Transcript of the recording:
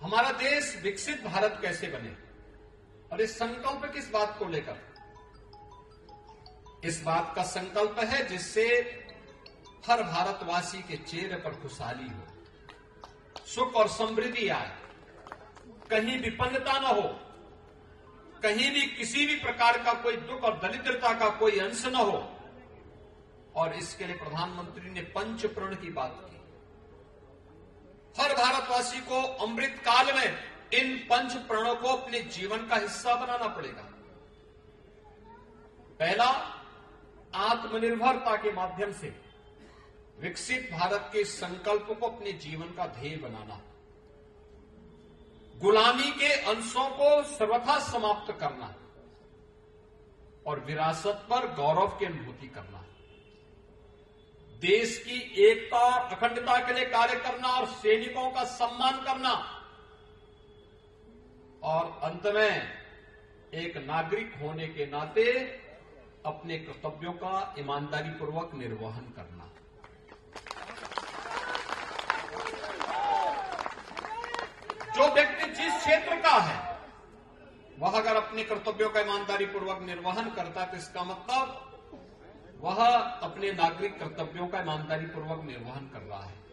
हमारा देश विकसित भारत कैसे बने, और इस संकल्प किस बात को लेकर? इस बात का संकल्प है जिससे हर भारतवासी के चेहरे पर खुशहाली हो, सुख और समृद्धि आए, कहीं विपन्नता न हो, कहीं भी किसी भी प्रकार का कोई दुख और दरिद्रता का कोई अंश न हो। और इसके लिए प्रधानमंत्री ने पंच प्रण की बात की। हर भारतवासी को अमृत काल में इन पंच प्रणों को अपने जीवन का हिस्सा बनाना पड़ेगा। पहला, आत्मनिर्भरता के माध्यम से विकसित भारत के संकल्प को अपने जीवन का ध्येय बनाना, गुलामी के अंशों को सर्वथा समाप्त करना और विरासत पर गौरव की अनुभूति करना, देश की एकता और अखंडता के लिए कार्य करना और सैनिकों का सम्मान करना, और अंत में एक नागरिक होने के नाते अपने कर्तव्यों का ईमानदारी पूर्वक निर्वहन करना। जो व्यक्ति जिस क्षेत्र का है वह अगर अपने कर्तव्यों का ईमानदारी पूर्वक निर्वहन करता है तो इसका मतलब वह अपने नागरिक कर्तव्यों का ईमानदारी पूर्वक निर्वहन कर रहा है।